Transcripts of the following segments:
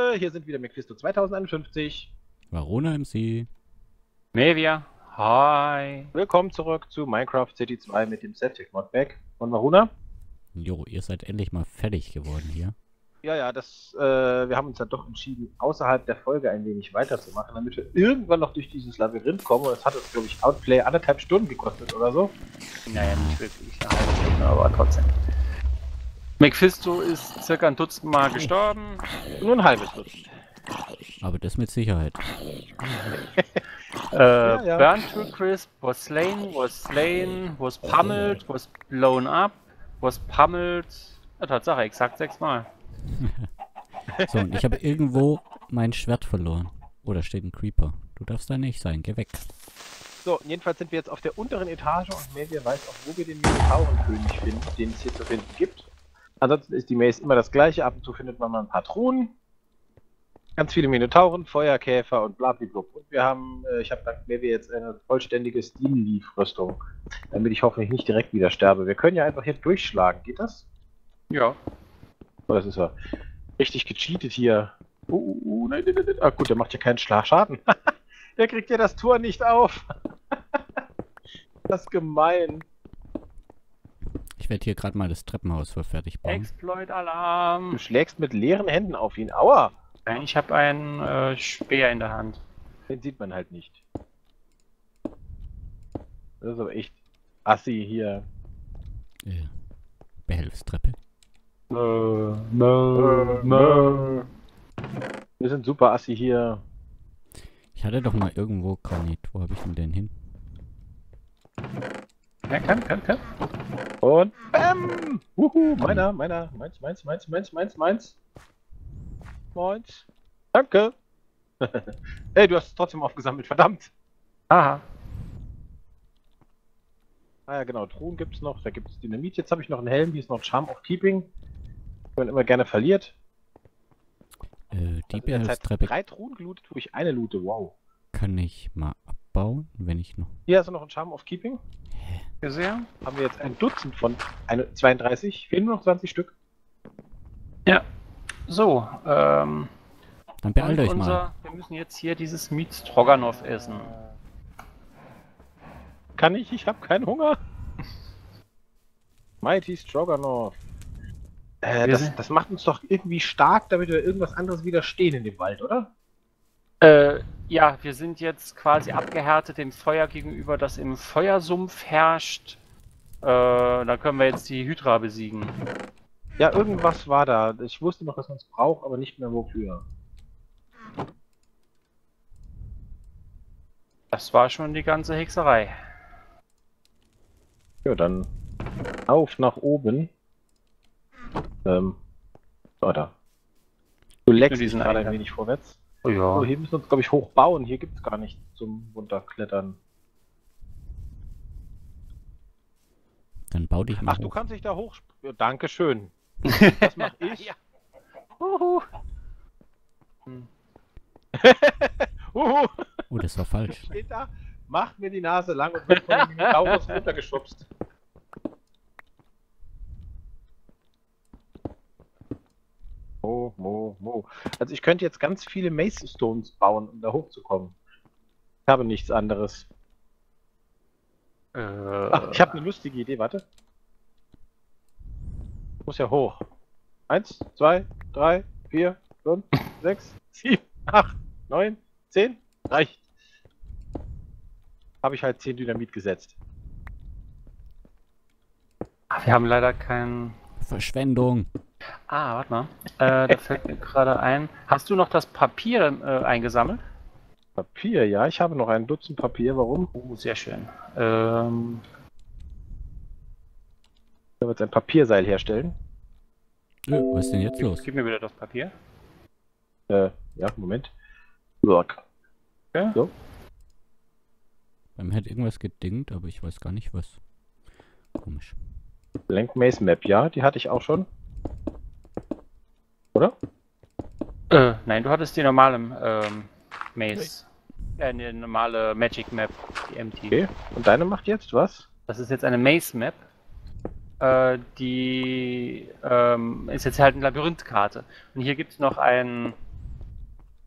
Leute, hier sind wieder Mephisto 2051. Varuna MC. Mevia. Hi. Willkommen zurück zu Minecraft City 2 mit dem Septic Modpack von Varuna. Jo, ihr seid endlich mal fertig geworden hier. Ja, wir haben uns dann doch entschieden, außerhalb der Folge ein wenig weiterzumachen, damit wir irgendwann noch durch dieses Labyrinth kommen. Und es hat uns, glaube ich, Outplay 1,5 Stunden gekostet oder so. Naja, nicht wirklich eine halbe Stunde, aber trotzdem. Mephisto ist circa ein Dutzend Mal gestorben. Nur ein halbes Dutzend. Aber das mit Sicherheit. Ja. Burnt to crisp, was slain, was pummeled, was blown up, was pummeled. Ja, Tatsache, exakt 6 Mal. So, und ich habe irgendwo mein Schwert verloren. Oh, da steht ein Creeper. Du darfst da nicht sein, geh weg. So, jedenfalls sind wir jetzt auf der unteren Etage und Mevia weiß auch, wo wir den Minotaurenkönig finden, den es hier zu finden gibt. Ansonsten ist die Maze immer das gleiche. Ab und zu findet man mal ein paar Truhen. Ganz viele Minotauren, Feuerkäfer und blablabla. Und wir haben, ich habe dank Mevia jetzt eine vollständige Steam-Leaf-Rüstung, damit ich hoffentlich nicht direkt wieder sterbe. Wir können ja einfach hier durchschlagen. Geht das? Ja. Oh, das ist ja richtig gecheatet hier. Nein. Ah gut, der macht ja keinen Schaden. Der kriegt ja das Tor nicht auf. Das ist gemein. Ich werde hier gerade mal das Treppenhaus für fertig bauen. Exploit-Alarm. Du schlägst mit leeren Händen auf ihn. Aua! Nein, ich habe einen Speer in der Hand. Den sieht man halt nicht. Das ist aber echt assi hier. Behelfstreppe. Wir sind super assi hier. Ich hatte doch mal irgendwo Granit. Wo habe ich denn den hin? Ja, kann. Und BAM! Meins. Danke. Ey, du hast es trotzdem aufgesammelt, verdammt. Aha. Ah ja, genau, Truhen gibt's noch, da gibt es Dynamit. Jetzt habe ich noch einen Helm, hier ist noch Charm of Keeping. Man immer gerne verliert. Die Also in der Zeit Behelfstreppe 3 Truhen gelootet, wo ich eine loote, wow. kann ich mal abbauen, wenn ich noch... Hier hast du noch einen Charm of Keeping. Gesehen? Haben wir jetzt ein Dutzend von 32, fehlen nur noch 20 Stück. Ja. So, Dann beeilt euch mal. wir müssen jetzt hier dieses Meat Stroganoff essen. Kann ich? Ich habe keinen Hunger. Mighty Stroganoff. Das macht uns doch irgendwie stark, damit wir irgendwas anderes widerstehen in dem Wald, oder? Ja, wir sind jetzt quasi abgehärtet dem Feuer gegenüber, das im Feuersumpf herrscht. Da können wir jetzt die Hydra besiegen. Ja, irgendwas war da. Ich wusste noch, dass man es braucht, aber nicht mehr wofür. Das war schon die ganze Hexerei. Ja, dann auf nach oben. Da. Du leckst diesen gerade ein Eingang. wenig vorwärts. Oh ja. So, hier müssen wir uns, glaube ich, hochbauen. Hier gibt es gar nichts zum Runterklettern. Dann bau dich mal Ach, du hoch. kannst dich da hoch... Ja, Dankeschön. Was mach ich? Ja. Uhu. Oh, das war falsch. Steht da, macht mir die Nase lang und wird von dem Minotaurus runtergeschubst. Mo. Also ich könnte jetzt ganz viele Mace Stones bauen, um da hochzukommen. Ich habe nichts anderes. Ach, ich habe eine lustige Idee, warte. Ich muss ja hoch. 1, 2, 3, 4, 5, 6, 7, 8, 9, 10. Reicht. Habe ich halt 10 Dynamit gesetzt. Wir haben leider keinen... Verschwendung. Ah, warte mal. Da fällt mir gerade ein. Hast du noch das Papier eingesammelt? Papier, ja, ich habe noch ein Dutzend Papier. Warum? Oh, sehr schön. Ich werde jetzt ein Papierseil herstellen. Was ist denn jetzt los? Gib mir wieder das Papier. Ja, Moment. Work. Okay. So. Bei mir hat irgendwas gedingt, aber ich weiß gar nicht was. Komisch. Blank Maze Map, ja, die hatte ich auch schon. Oder? Nein, du hattest die normale Maze. Eine normale Magic Map, die MT. Okay. Und deine macht jetzt was? Das ist jetzt eine Maze Map. Die ist jetzt halt eine Labyrinthkarte. Und hier gibt es noch ein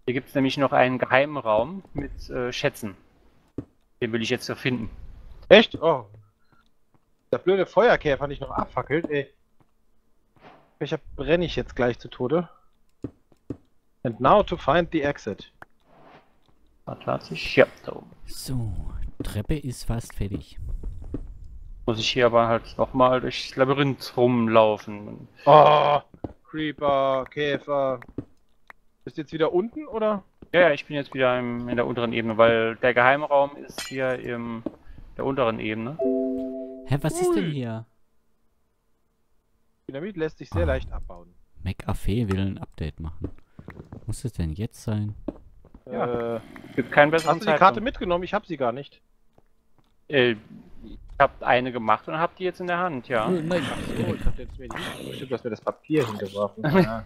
Hier gibt es nämlich noch einen geheimen Raum mit Schätzen. Den will ich jetzt so finden. Echt? Oh. Der blöde Feuerkäfer nicht noch abfackelt, ey. Welcher brenne ich jetzt gleich zu Tode? And now to find the exit. Warte, ja, da oben. So, Treppe ist fast fertig. Muss ich hier aber halt nochmal durchs Labyrinth rumlaufen. Oh, Creeper, Käfer. Bist du jetzt wieder unten, oder? Ja, ich bin jetzt wieder in der unteren Ebene, weil der Geheimraum ist hier in der unteren Ebene. Hä, was ist denn hier? Dynamit lässt sich sehr leicht abbauen. McAfee will ein Update machen. Muss es denn jetzt sein? Ja. Gibt keinen besseren Hast du die Karte mitgenommen? Ich habe sie gar nicht. Ich habe eine gemacht und habe die jetzt in der Hand, ja. Nein, Oh, ich hab jetzt mir die... Bestimmt, dass mir das Papier hingeworfen. Ja.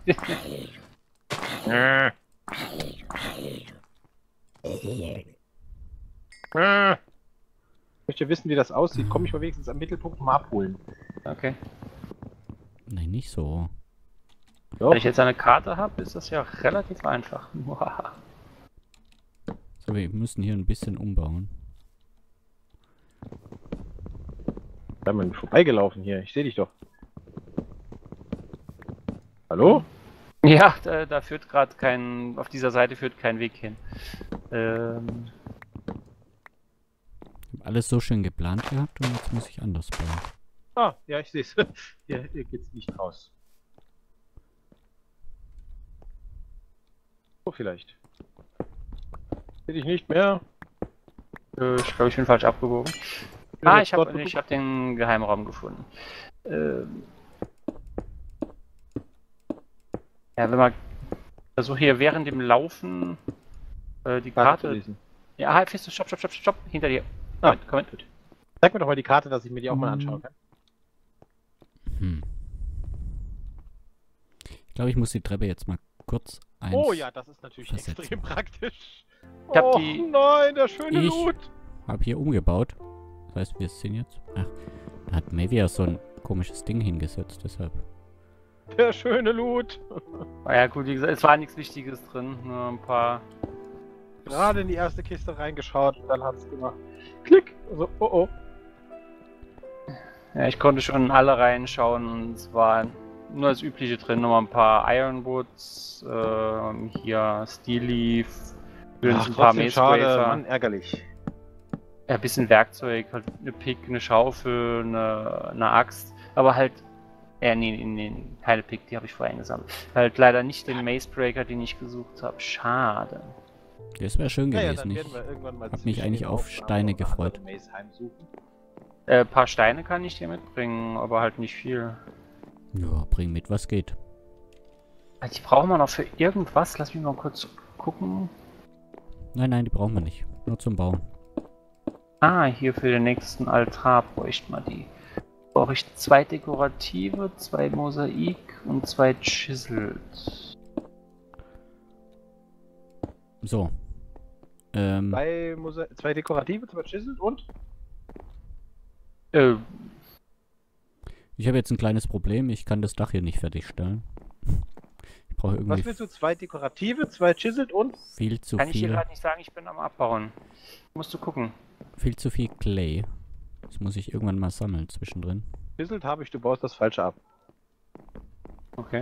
Ich möchte wissen, wie das aussieht. Komm ich mal wenigstens am Mittelpunkt mal abholen. Okay. Nein, nicht so. Doch. Wenn ich jetzt eine Karte habe, ist das ja relativ einfach. So, wir müssen hier ein bisschen umbauen. Da sind wir vorbeigelaufen hier. Ich sehe dich doch. Hallo? Ja, da führt gerade kein, auf dieser Seite führt kein Weg hin. Ich habe alles so schön geplant gehabt und jetzt muss ich anders bauen. Ah, ja, ich sehe es. Hier geht's nicht raus. So vielleicht. Sehe dich nicht mehr. Ich glaube, ich bin falsch abgebogen. Ja, Ich hab den Geheimraum gefunden. Ja, wenn man versucht hier während dem Laufen die Karte. lesen. Ja, halt, fest, stopp, hinter dir. Ah. Komm mit. Zeig mir doch mal die Karte, dass ich mir die auch mal anschauen kann. Ich glaube, ich muss die Treppe jetzt mal kurz Oh ja, das ist natürlich versetzen. extrem praktisch. Ich hab Oh die- nein, der schöne Ich- Loot. Habe hier umgebaut. Das heißt, wir sind jetzt... Ach, da hat Mavia so ein komisches Ding hingesetzt, deshalb. Der schöne Loot. Ja gut, wie gesagt, es war nichts Wichtiges drin, nur ein paar. Gerade in die erste Kiste reingeschaut und dann hat es gemacht. Klick. Also, oh oh. Ja, ich konnte schon in alle reinschauen und es war nur das Übliche drin, nochmal ein paar Ironwoods, hier Steel Leaf, ein paar trotzdem Maze schade, Bracer. Mann, ärgerlich. Ja, ein bisschen Werkzeug, halt eine Pick, eine Schaufel, eine Axt, aber halt, nee, keine Pick, die habe ich vorher eingesammelt. Halt leider nicht den Maze Breaker, den ich gesucht habe. Schade. Das wäre schön Naja, gewesen. dann Ich werden wir irgendwann mal hab mich zwischen eigentlich den auf Aufnahmen Steine noch eine gefreut. andere Maze heimsuchen. Ein paar Steine kann ich dir mitbringen, aber halt nicht viel. Ja, bring mit, was geht. Also die brauchen wir noch für irgendwas. Lass mich mal kurz gucken. Nein, die brauchen wir nicht. Nur zum Bauen. Ah, hier für den nächsten Altar bräuchte man die. Brauche ich 2 Dekorative, 2 Mosaik und 2 Chisels. So. 2 Dekorative, 2 Chisels und? Ich habe jetzt ein kleines Problem. Ich kann das Dach hier nicht fertigstellen. Ich brauche Was irgendwie willst du? 2 Dekorative, 2 Chisels und? viel zu Kann ich dir viel, gerade nicht sagen, ich bin am Abbauen. Musst du gucken. viel zu viel Clay. Das muss ich irgendwann mal sammeln zwischendrin. Chisels habe ich, du baust das Falsche ab. Okay.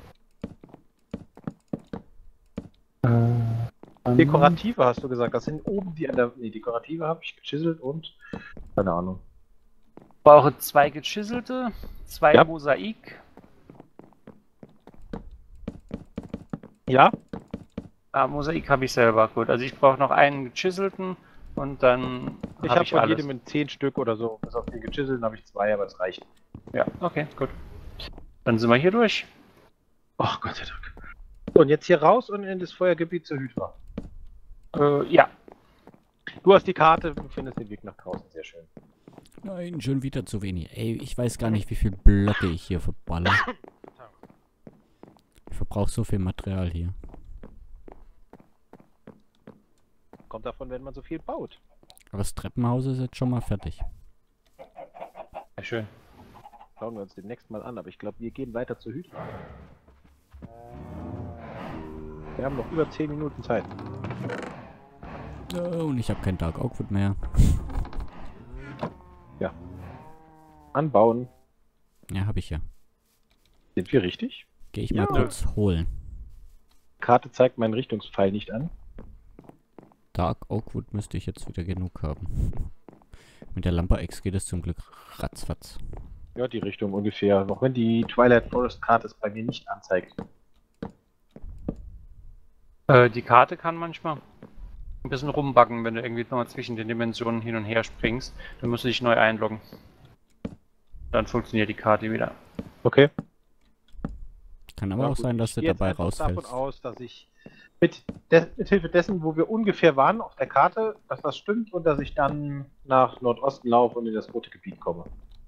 Dekorative hast du gesagt, das sind oben die an der... Nee, Dekorative habe ich gechiselt und... Keine Ahnung. Brauche 2 gechiselte, 2 Ja. Mosaik. Ja? Mosaik habe ich selber, gut. Also ich brauche noch einen gechiselten und dann Ich habe habe ich von alles. jedem in 10 Stück oder so. Bis auf den gechiselten habe ich 2, aber das reicht. Ja, okay, gut. Dann sind wir hier durch. Oh Gott sei Dank. So, und jetzt hier raus und in das Feuergebiet zur Hydra. Ja. Du hast die Karte, du findest den Weg nach draußen, sehr schön. Nein, schon wieder zu wenig. Ey, ich weiß gar nicht, wie viel Blöcke ich hier verballer. Ich verbrauche so viel Material hier. Kommt davon, wenn man so viel baut. Aber das Treppenhaus ist jetzt schon mal fertig. Sehr schön. Schauen wir uns demnächst mal an, aber ich glaube, wir gehen weiter zur Hydra. Wir haben noch über 10 Minuten Zeit. Und ich habe kein Dark Oakwood mehr. Anbauen. Ja, habe ich ja. Sind wir richtig? Gehe ich Ja. mal kurz holen. Die Karte zeigt meinen Richtungspfeil nicht an. Dark Oakwood müsste ich jetzt wieder genug haben. Mit der Lampe X geht es zum Glück ratzfatz. Ja, die Richtung ungefähr. Auch wenn die Twilight Forest Karte es bei mir nicht anzeigt. Die Karte kann manchmal ein bisschen rumbacken, wenn du irgendwie nochmal zwischen den Dimensionen hin und her springst. Dann musst du dich neu einloggen. Dann funktioniert die Karte wieder. Okay. Kann aber Ja, auch gut, sein, dass ich du gehe jetzt dabei einfach rausfällst. davon aus, dass ich mit Hilfe dessen, wo wir ungefähr waren auf der Karte, dass das stimmt und dass ich dann nach Nordosten laufe und in das rote Gebiet komme.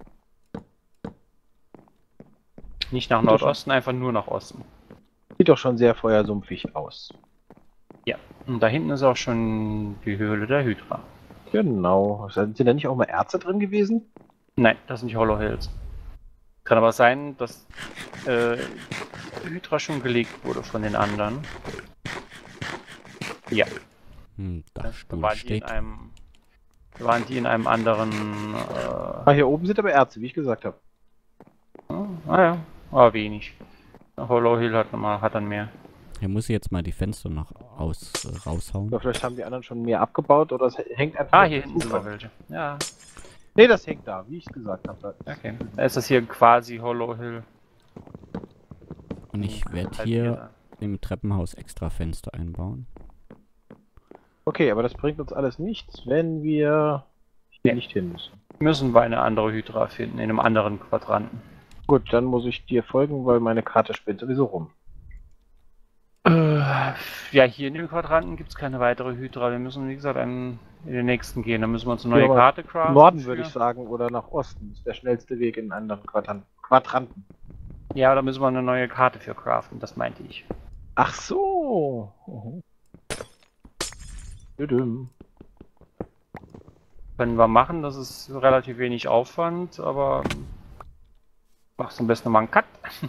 Nicht nach Nordosten, einfach nur nach Osten. Sieht doch schon sehr feuersumpfig aus. Ja. Und da hinten ist auch schon die Höhle der Hydra. Genau. Sind da nicht auch mal Erze drin gewesen? Nein, das sind die Hollow Hills. Kann aber sein, dass die Hydra schon gelegt wurde von den anderen. Ja. Dachstuhl Waren die in einem anderen. Hier oben sind aber Erze, wie ich gesagt habe. Ja, aber wenig. Hollow Hill hat dann mehr. Hier muss ich jetzt mal die Fenster noch raushauen. Oder vielleicht haben die anderen schon mehr abgebaut oder es hängt einfach. Hier hinten sind noch welche. Ja, Nee, das hängt da, wie ich gesagt habe. okay. Da ist das hier quasi Hollow Hill. Und ich werde Halt hier im Treppenhaus extra Fenster einbauen. Okay, aber das bringt uns alles nichts, wenn wir hier nicht hin müssen. Müssen wir eine andere Hydra finden, in einem anderen Quadranten. Gut, dann muss ich dir folgen, weil meine Karte spinnt sowieso rum. Ja, hier in dem Quadranten gibt es keine weitere Hydra. Wir müssen, wie gesagt, in den nächsten gehen. Da müssen wir uns eine neue Ja, aber Karte craften. Norden würde ich sagen, oder nach Osten. Ist der schnellste Weg in einen anderen Quadranten. Ja, da müssen wir eine neue Karte für craften, das meinte ich. Ach so. Düdüm. Können wir machen, das ist relativ wenig Aufwand, aber machst am besten nochmal einen Cut.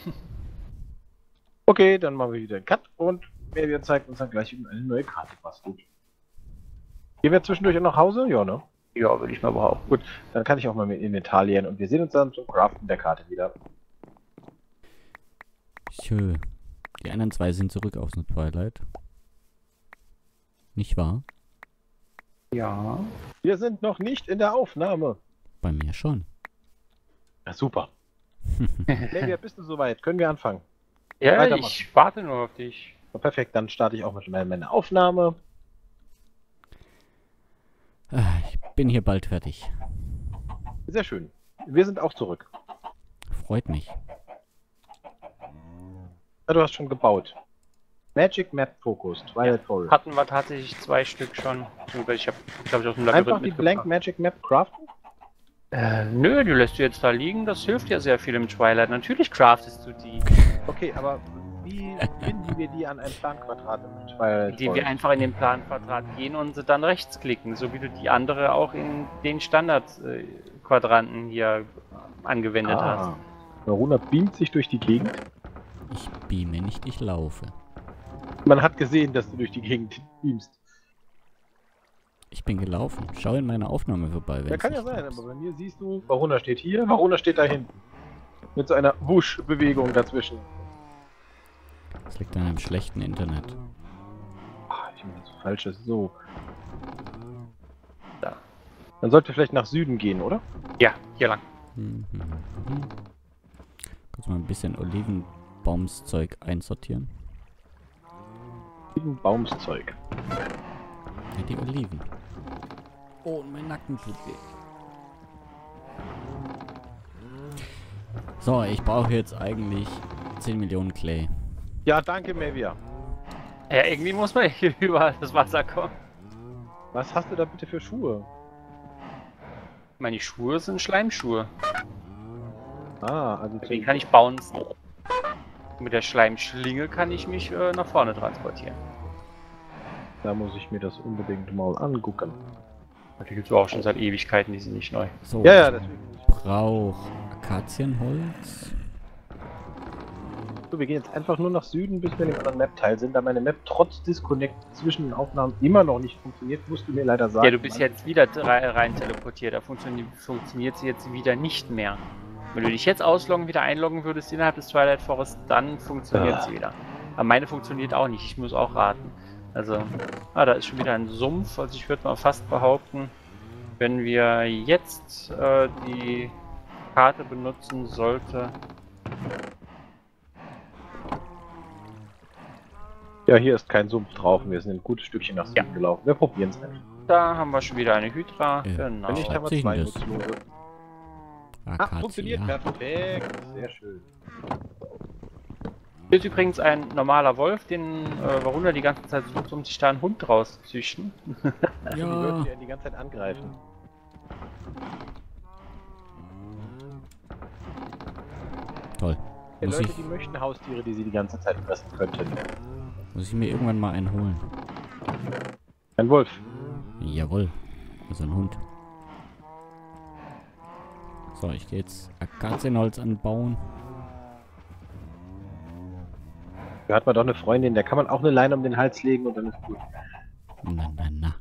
Okay, dann machen wir wieder einen Cut und Media zeigt uns dann gleich eine neue Karte. Was gut. Gehen wir zwischendurch auch nach Hause? Ja, ne? Ja, würde ich mal behaupten. Gut, dann kann ich auch mal mit Inventar leeren und wir sehen uns dann zum Craften der Karte wieder. Schön. Die anderen zwei sind zurück aus dem Twilight. Nicht wahr? Ja. Wir sind noch nicht in der Aufnahme. Bei mir schon. Ja, super. Media, bist du soweit? Können wir anfangen? Ja, Weitermachen. ich warte nur auf dich. Perfekt, dann starte ich auch mit meiner Aufnahme. Ich bin hier bald fertig. Sehr schön. Wir sind auch zurück. Freut mich. Ja, du hast schon gebaut. Magic Map Focus, Twilight Forest. Hatten wir tatsächlich 2 Stück schon. Ich habe, glaube ich, aus dem Einfach Labyrinth die Blank Magic Map craften? Nö, die lässt du jetzt da liegen. Das hilft ja sehr viel im Twilight. Natürlich craftest du die. Okay, aber wie finden wir die an einem Planquadrat im Twilight Indem wir Forest? einfach in den Planquadrat gehen und sie dann rechts klicken, so wie du die andere auch in den Standardquadranten hier angewendet hast. Maruna beamt sich durch die Gegend. Ich beame nicht, ich laufe. Man hat gesehen, dass du durch die Gegend beamst. Ich bin gelaufen. Schau in meine Aufnahme vorbei. Ja, wenn's kann ja nicht sein, passt. aber bei mir siehst du, Varuna steht hier, Varuna steht da hinten. Mit so einer Wusch-Bewegung dazwischen. Das liegt an einem schlechten Internet. Ich mache das Falsches. So. Da. Dann sollte vielleicht nach Süden gehen, oder? Ja, hier lang. Kurz mal ein bisschen Olivenbaumszeug einsortieren. Süden Baumszeug. Ja, die Oliven. Oh, und mein Nacken tut weh. So, ich brauche jetzt eigentlich 10 Millionen Clay. Ja, danke, Mevia. Ja, irgendwie muss man hier überall das Wasser kommen. Was hast du da bitte für Schuhe? Meine Schuhe sind Schleimschuhe. Also Den kann ich bouncen. Mit der Schleimschlinge kann ich mich nach vorne transportieren. Da muss ich mir das unbedingt mal angucken. Die gibt es auch schon seit Ewigkeiten, die sind nicht neu. So, Ja, deswegen. ich brauche Akazienholz. So, wir gehen jetzt einfach nur nach Süden, bis wir in dem anderen Map-Teil sind. Da meine Map trotz Disconnect zwischen den Aufnahmen immer noch nicht funktioniert, musst du mir leider sagen. Ja, du bist jetzt wieder rein teleportiert. Da funktioniert sie jetzt wieder nicht mehr. Wenn du dich jetzt ausloggen, wieder einloggen würdest innerhalb des Twilight Forest, dann funktioniert sie wieder. Aber meine funktioniert auch nicht. Ich muss auch raten. Also, da ist schon wieder ein Sumpf. Also ich würde mal fast behaupten, wenn wir jetzt die Karte benutzen, sollte... Ja, hier ist kein Sumpf drauf. Wir sind ein gutes Stückchen nach Süden gelaufen. Wir probieren es einfach. Da haben wir schon wieder eine Hydra. Ja. Genau. Wenn nicht, haben wir sehen zwei das. nutzlose. Akazie, Funktioniert ja. perfekt. Sehr schön. Hier ist übrigens ein normaler Wolf, den Varuna die ganze Zeit sucht, um sich da einen Hund rauszuzüchten. Die Ja. Wölfe, die einen die ganze Zeit angreifen. Toll. Die Muss Leute, ich, die möchten Haustiere, die sie die ganze Zeit fressen könnten. muss ich mir irgendwann mal einen holen. Ein Wolf. Jawohl. Also ein Hund. So, ich gehe jetzt Akazienholz anbauen. Da hat man doch eine Freundin, der kann man auch eine Leine um den Hals legen und dann ist gut. Na, na, na.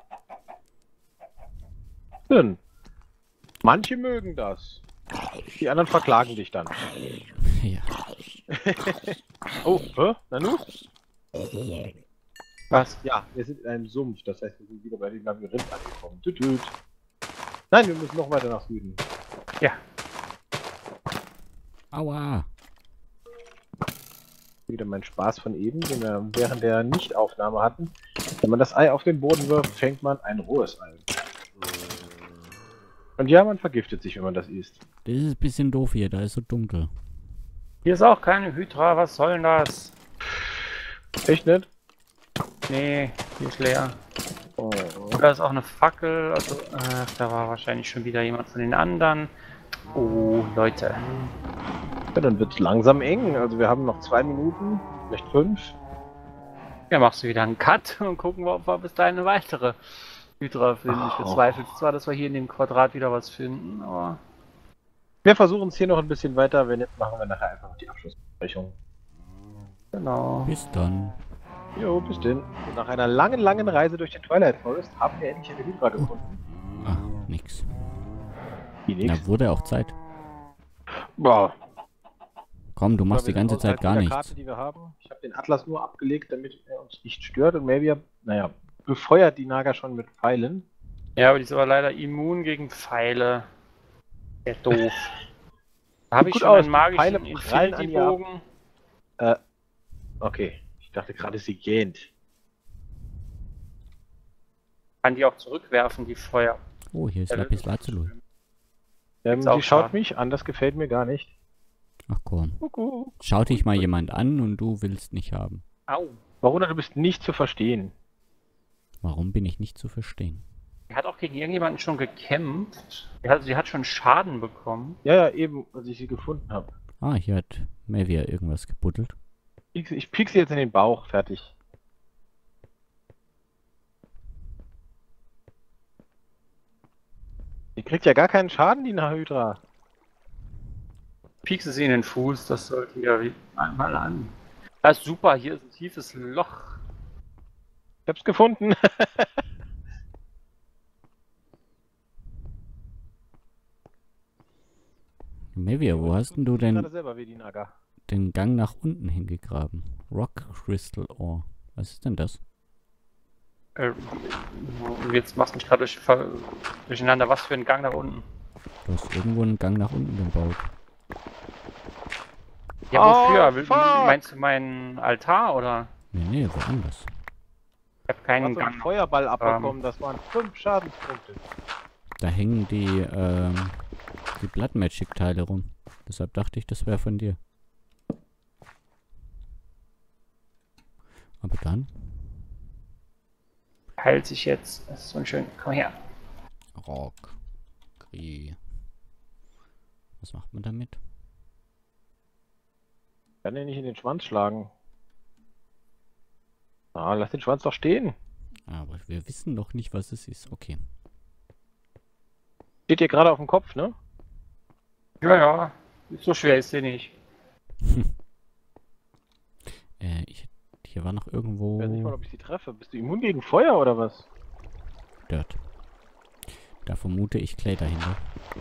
Schön. Manche mögen das. Die anderen verklagen dich dann. Ja. Oh, Nanu? Was? Ja, wir sind in einem Sumpf, das heißt, wir sind wieder bei dem Labyrinth angekommen. Tütüt. Nein, wir müssen noch weiter nach Süden. Ja. Aua. Wieder mein Spaß von eben, den wir während der Nichtaufnahme hatten. Wenn man das Ei auf den Boden wirft, fängt man ein rohes Ei. Und ja, man vergiftet sich, wenn man das isst. Das ist ein bisschen doof hier, da ist so dunkel. Hier ist auch keine Hydra, was soll denn das? Echt nicht? Nee, hier ist leer. Oh. Da ist auch eine Fackel, also da war wahrscheinlich schon wieder jemand von den anderen. Oh, Leute. Ja, dann wird es langsam eng. Also wir haben noch 2 Minuten, vielleicht 5. Ja, machst du wieder einen Cut und gucken wir, ob wir bis dahin eine weitere Hydra finden. Ich bezweifle zwar, dass wir hier in dem Quadrat wieder was finden, aber... Wir versuchen es hier noch ein bisschen weiter. Wenn nicht, machen wir nachher einfach die Abschlussbesprechung. Genau. Bis dann. Jo, bis denn. Und nach einer langen Reise durch den Twilight Forest haben wir endlich eine Hydra gefunden. Ah, nix. Die Na, nächste. wurde auch Zeit. Boah. Komm, du machst die Wir sind ganze Zeit außerhalb gar der nichts. Karte, die wir haben. Ich habe den Atlas nur abgelegt, damit er uns nicht stört. Und Maybe, naja, befeuert die Naga schon mit Pfeilen. Ja, aber die ist aber leider immun gegen Pfeile. Sehr doof. Da habe ich Gut schon aus, einen die magischen Pfeile prallen an ihr ab. Infinity-Bogen. Okay. Ich dachte gerade, sie gähnt. Kann die auch zurückwerfen, die Feuer. Oh, hier ist Ja, Lapis Lazuli. Ist auch Sie schaut schade. mich an, das gefällt mir gar nicht. Ach komm. Kuckuck. Schaut dich mal jemand an und du willst nicht haben. Au. Varuna, du bist nicht zu verstehen. Warum bin ich nicht zu verstehen? Die hat auch gegen irgendjemanden schon gekämpft. Sie hat schon Schaden bekommen. Ja, eben, als ich sie gefunden habe. Ah, hier hat Mavia irgendwas gebuddelt. Ich piek sie jetzt in den Bauch, fertig. Die kriegt ja gar keinen Schaden, die Hydra. Piekst sie in den Fuß, das sollten wir einmal an. Das ist super, hier ist ein tiefes Loch. Ich hab's gefunden. Mavia, wo hast denn du Gerade denn selber wie die Naga. den Gang nach unten hingegraben? Rock Crystal Ore. Was ist denn das? Jetzt machst du mich gerade durcheinander. Was für ein Gang nach unten? Du hast irgendwo einen Gang nach unten gebaut. Ja, wofür? Oh, fuck! Meinst du meinen Altar oder? Nee, woanders. Ich habe keinen Hat so einen Gang. Feuerball abbekommen, das waren 5 Schadenspunkte. Da hängen die Blood Magic Teile rum. Deshalb dachte ich, das wäre von dir. Aber dann? Heilt sich jetzt. Das ist so ein schön. Komm her. Rock. Was macht man damit? Kann den nicht in den Schwanz schlagen. Ah, lass den Schwanz doch stehen. Aber wir wissen noch nicht, was es ist. Okay. Steht dir gerade auf dem Kopf, ne? Ja, ja. So schwer ist sie nicht. Hier war noch Ich weiß nicht mal, irgendwo ob ich sie treffe. Bist du immun gegen Feuer oder was? Dirt. Da vermute ich Clay dahinter.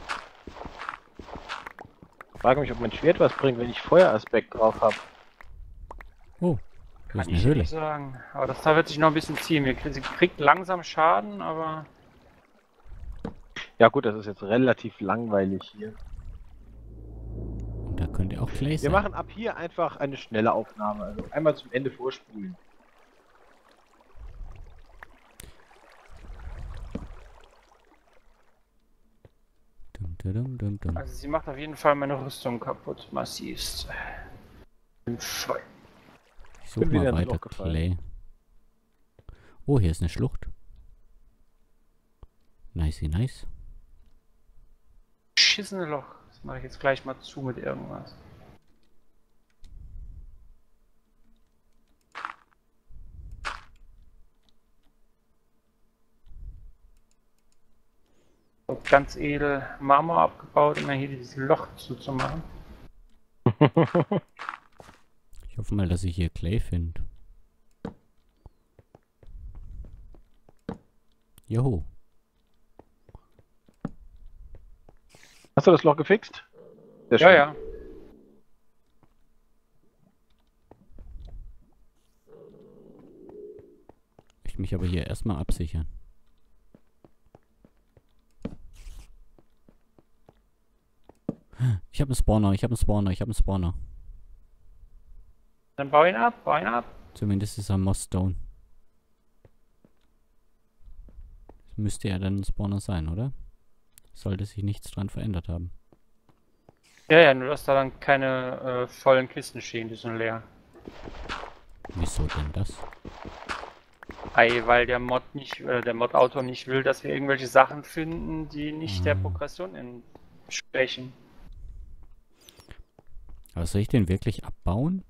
Ich frage mich, ob mein Schwert was bringt, wenn ich Feueraspekt drauf habe. Oh, hier Kann ist eine ich Höhle. nicht sagen. Aber das da wird sich noch ein bisschen ziehen. Sie kriegt langsam Schaden, aber Ja gut, das ist jetzt relativ langweilig hier. Und da könnte auch Clay Wir sein. machen ab hier einfach eine schnelle Aufnahme. Also einmal zum Ende vorspulen. Dum, dum, dum, dum, dum. also sie macht auf jeden Fall meine Rüstung kaputt. Massivst. Im Feuer. Ich suche bin wieder mal ins weiter Loch gefallen. Clay. Oh, hier ist eine Schlucht. Nice, nice. Schissene Loch. Das mache ich jetzt gleich mal zu mit irgendwas. So, ganz edel Marmor abgebaut, um mir hier dieses Loch zuzumachen. Ich hoffe mal, dass ich hier Clay finde. Joho. Hast du das Loch gefixt? Sehr Ja, schön. ja. Ich mich aber hier erstmal absichern. Ich habe einen Spawner, ich habe einen Spawner, ich habe einen Spawner. Dann bau ihn ab, bau ihn ab. Zumindest ist er Mossstone. Das müsste ja dann ein Spawner sein, oder? Sollte sich nichts dran verändert haben. Ja, ja, nur dass da dann keine vollen Kisten stehen, die sind leer. Wieso denn das? Ei, weil der Mod nicht, der Mod-Autor nicht will, dass wir irgendwelche Sachen finden, die nicht der Progression entsprechen. Aber soll ich den wirklich abbauen?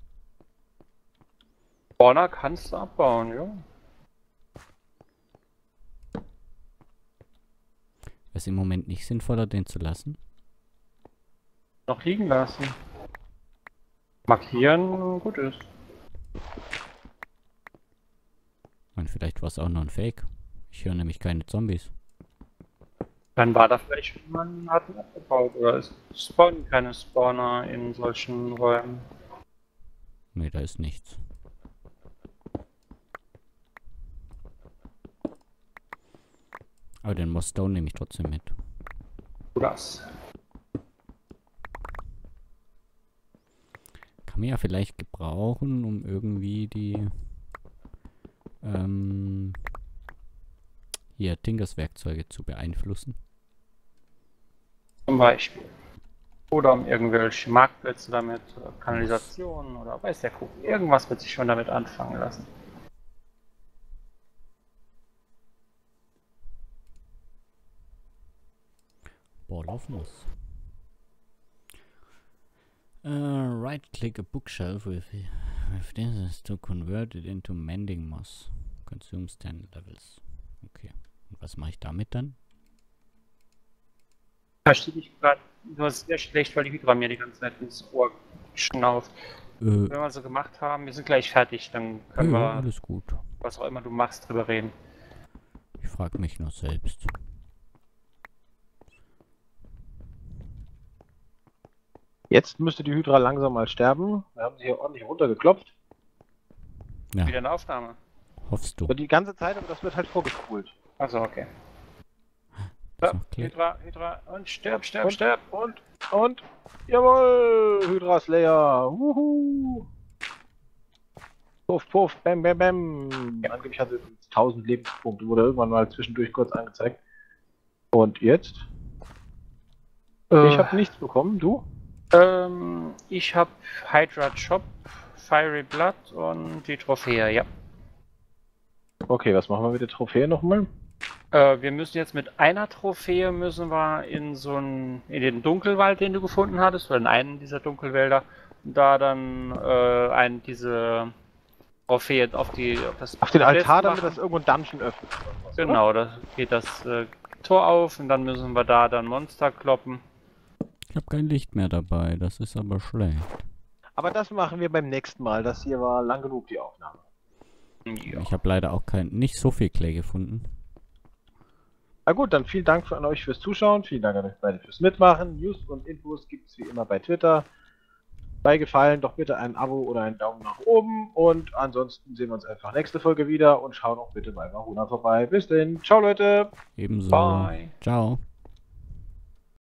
Spawner kannst du abbauen, ja. Wäre es im Moment nicht sinnvoller, den zu lassen? Noch liegen lassen. Markieren, gut ist. Und vielleicht war es auch nur ein Fake. Ich höre nämlich keine Zombies. Dann war da vielleicht jemand hat ihn abgebaut oder es spawnen keine Spawner in solchen Räumen. Nee, da ist nichts. Aber den Mossstone nehme ich trotzdem mit. Das. Kann man ja vielleicht gebrauchen, um irgendwie die hier Tinkers Werkzeuge zu beeinflussen. Zum Beispiel. Oder um irgendwelche Marktplätze damit, oder Kanalisationen oder weiß der Kuchen. Irgendwas wird sich schon damit anfangen lassen. Ball of Moss. Right-click a bookshelf with this to convert it into mending moss. Consumes 10 levels. Okay. Und was mache ich damit dann? Verstehe dich gerade nur sehr schlecht, weil die Hydra mir die ganze Zeit ins Ohr schnauft. Wenn wir so gemacht haben, wir sind gleich fertig, dann können ja, wir, alles gut. was auch immer du machst, drüber reden. Ich frage mich nur selbst. Jetzt müsste die Hydra langsam mal sterben. Wir haben sie hier ordentlich runtergeklopft. Ja, Wieder eine Aufnahme. hoffst du. Und die ganze Zeit, aber das wird halt vorgespult. Also okay. Ist So, noch Clay? Hydra und stirb. Und, jawohl, Hydra Slayer, wuhu. Puff, puff, bam, bam, bam. Angeblich hatte es 1000 Lebenspunkte, wurde irgendwann mal zwischendurch kurz angezeigt. Und jetzt? Ich habe nichts bekommen, du? Ich habe Hydra Chop, Fiery Blood und die Trophäe, ja. Okay, was machen wir mit der Trophäe nochmal? Wir müssen jetzt mit einer Trophäe müssen wir in in den Dunkelwald, den du gefunden hattest, oder in einen dieser Dunkelwälder, da dann diese Trophäe auf das Auf den Altar, damit machen. das irgendwo ein Dungeon öffnet. oder was, oder? Genau, da geht das Tor auf und dann müssen wir da dann Monster kloppen. Ich habe kein Licht mehr dabei, das ist aber schlecht. Aber das machen wir beim nächsten Mal. Das hier war lang genug, die Aufnahme. Ja. Ich habe leider auch nicht so viel Clay gefunden. Na gut, dann vielen Dank an euch fürs Zuschauen. Vielen Dank an euch beide fürs Mitmachen. News und Infos gibt es wie immer bei Twitter. Bei Gefallen doch bitte ein Abo oder einen Daumen nach oben. Und ansonsten sehen wir uns einfach nächste Folge wieder und schauen auch bitte bei Varuna vorbei. Bis denn. Ciao, Leute. Ebenso. Bye. Ciao.